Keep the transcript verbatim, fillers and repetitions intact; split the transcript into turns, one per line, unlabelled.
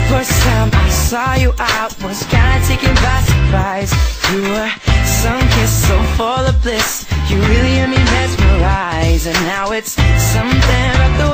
First time I saw you, I was kinda taken by surprise. You were sun-kissed, so full of bliss. You really had me mesmerized. And now it's something about the